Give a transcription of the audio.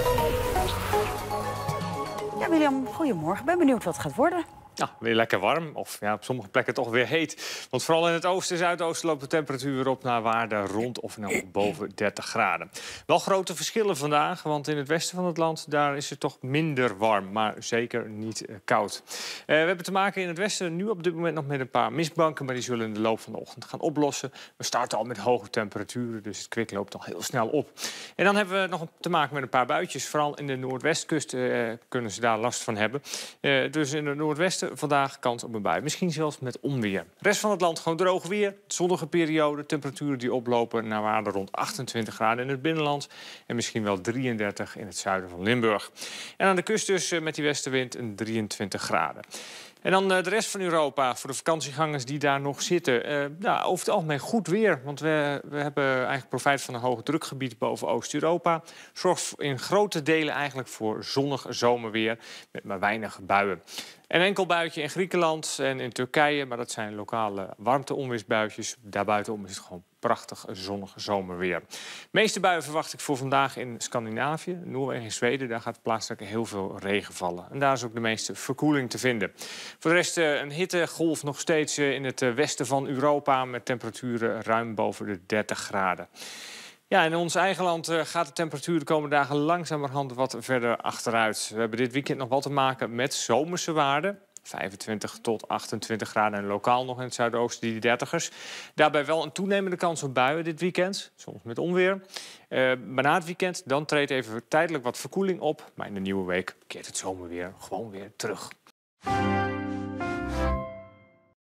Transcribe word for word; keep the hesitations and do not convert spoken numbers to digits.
Ja, William, goedemorgen. Ik ben benieuwd wat het gaat worden. Nou, weer lekker warm. Of ja, op sommige plekken toch weer heet. Want vooral in het oosten en zuidoosten loopt de temperatuur weer op naar waarden rond of nou boven dertig graden. Wel grote verschillen vandaag, want in het westen van het land daar is het toch minder warm, maar zeker niet uh, koud. Uh, we hebben te maken in het westen nu op dit moment nog met een paar mistbanken, maar die zullen in de loop van de ochtend gaan oplossen. We starten al met hoge temperaturen, dus het kwik loopt al heel snel op. En dan hebben we nog te maken met een paar buitjes. Vooral in de noordwestkust uh, kunnen ze daar last van hebben. Uh, dus in het noordwesten vandaag kans op een bui. Misschien zelfs met onweer. De rest van het land gewoon droog weer. Zonnige periode. Temperaturen die oplopen naar waarde rond achtentwintig graden in het binnenland. En misschien wel drieëndertig in het zuiden van Limburg. En aan de kust dus met die westenwind een drieëntwintig graden. En dan de rest van Europa, voor de vakantiegangers die daar nog zitten. Uh, nou, over het algemeen goed weer, want we, we hebben eigenlijk profijt van een hoog drukgebied boven Oost-Europa. Zorgt in grote delen eigenlijk voor zonnig zomerweer met maar weinig buien. Een enkel buitje in Griekenland en in Turkije, maar dat zijn lokale warmte-onweersbuitjes. Daarbuitenom is het gewoon prachtig zonnig zomerweer. De meeste buien verwacht ik voor vandaag in Scandinavië, Noorwegen en Zweden. Daar gaat plaatselijk heel veel regen vallen. En daar is ook de meeste verkoeling te vinden. Voor de rest een hittegolf nog steeds in het westen van Europa met temperaturen ruim boven de dertig graden. Ja, in ons eigen land gaat de temperatuur de komende dagen langzamerhand wat verder achteruit. We hebben dit weekend nog wat te maken met zomerse waarden. vijfentwintig tot achtentwintig graden en lokaal nog in het zuidoosten die dertigers. Daarbij wel een toenemende kans op buien dit weekend, soms met onweer. Uh, maar na het weekend dan treedt even tijdelijk wat verkoeling op. Maar in de nieuwe week keert het zomerweer gewoon weer terug.